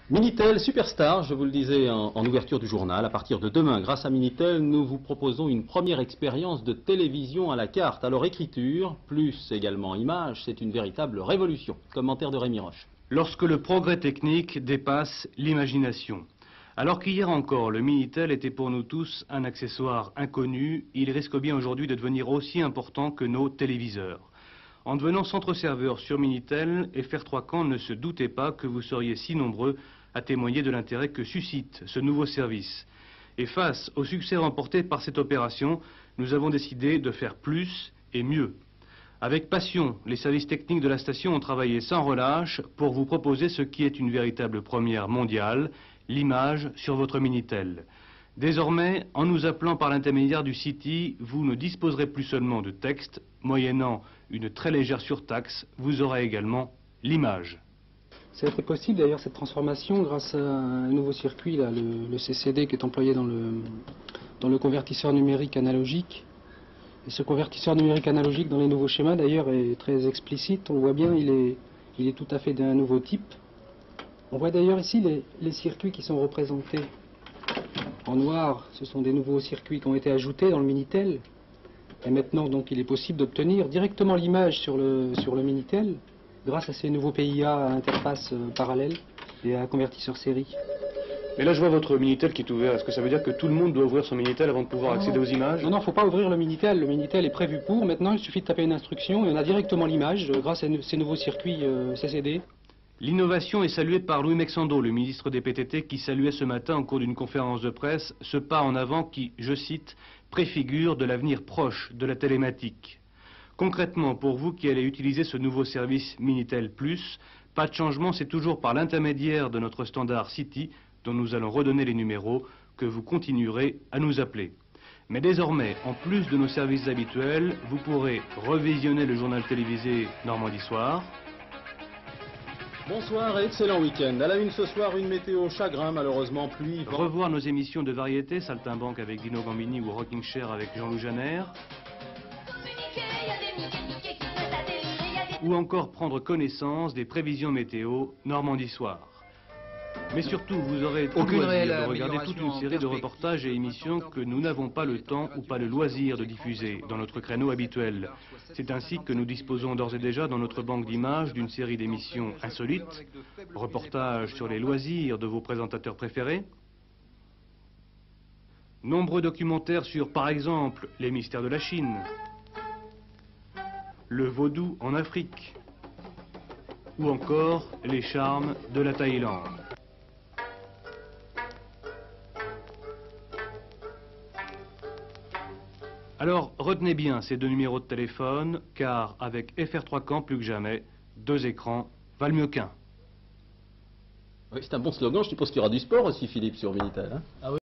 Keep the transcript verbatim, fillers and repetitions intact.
Minitel Superstar, je vous le disais en, en ouverture du journal, à partir de demain, grâce à Minitel, nous vous proposons une première expérience de télévision à la carte. Alors écriture, plus également image, c'est une véritable révolution. Commentaire de Rémi Roche. Lorsque le progrès technique dépasse l'imagination. Alors qu'hier encore, le Minitel était pour nous tous un accessoire inconnu, il risque bien aujourd'hui de devenir aussi important que nos téléviseurs. En devenant centre-serveur sur Minitel, F R trois Camp ne se doutait pas que vous seriez si nombreux à témoigner de l'intérêt que suscite ce nouveau service. Et face au succès remporté par cette opération, nous avons décidé de faire plus et mieux. Avec passion, les services techniques de la station ont travaillé sans relâche pour vous proposer ce qui est une véritable première mondiale, l'image sur votre Minitel. Désormais, en nous appelant par l'intermédiaire du City, vous ne disposerez plus seulement de texte, moyennant une très légère surtaxe, vous aurez également l'image. Ça a été possible d'ailleurs cette transformation grâce à un nouveau circuit, là, le, le C C D qui est employé dans le, dans le convertisseur numérique analogique. Et ce convertisseur numérique analogique dans les nouveaux schémas d'ailleurs est très explicite, on voit bien, il est, il est tout à fait d'un nouveau type. On voit d'ailleurs ici les, les circuits qui sont représentés en noir, ce sont des nouveaux circuits qui ont été ajoutés dans le Minitel. Et maintenant, donc, il est possible d'obtenir directement l'image sur le, sur le Minitel grâce à ces nouveaux P I A à interface euh, parallèle et à convertisseur série. Mais là, je vois votre Minitel qui est ouvert. Est-ce que ça veut dire que tout le monde doit ouvrir son Minitel avant de pouvoir non, accéder aux images? Non, non, il ne faut pas ouvrir le Minitel. Le Minitel est prévu pour. Maintenant, il suffit de taper une instruction et on a directement l'image euh, grâce à ces nouveaux circuits euh, C C D. L'innovation est saluée par Louis Mexando, le ministre des P T T, qui saluait ce matin au cours d'une conférence de presse ce pas en avant qui, je cite, préfigure de l'avenir proche de la télématique. Concrètement, pour vous qui allez utiliser ce nouveau service Minitel Plus, pas de changement, c'est toujours par l'intermédiaire de notre standard City, dont nous allons redonner les numéros, que vous continuerez à nous appeler. Mais désormais, en plus de nos services habituels, vous pourrez revisionner le journal télévisé Normandie Soir. Bonsoir et excellent week-end. À la une ce soir, une météo chagrin, malheureusement, pluie, vent. Revoir nos émissions de variété, Saltimbanque avec Dino Gambini ou Rocking Chair avec Jean-Loup Janner. Ou encore prendre connaissance des prévisions météo Normandie Soir. Mais surtout, vous aurez tout le loisir de regarder toute une série de reportages et émissions que nous n'avons pas le temps ou pas le loisir de diffuser dans notre créneau habituel. C'est ainsi que nous disposons d'ores et déjà dans notre banque d'images d'une série d'émissions insolites, reportages sur les loisirs de vos présentateurs préférés, nombreux documentaires sur, par exemple, les mystères de la Chine, le vaudou en Afrique, ou encore les charmes de la Thaïlande. Alors, retenez bien ces deux numéros de téléphone, car avec F R trois Camp, plus que jamais, deux écrans valent mieux qu'un. Oui, c'est un bon slogan, je suppose qu'il y aura du sport aussi, Philippe, sur Minitel. Hein. Ah oui.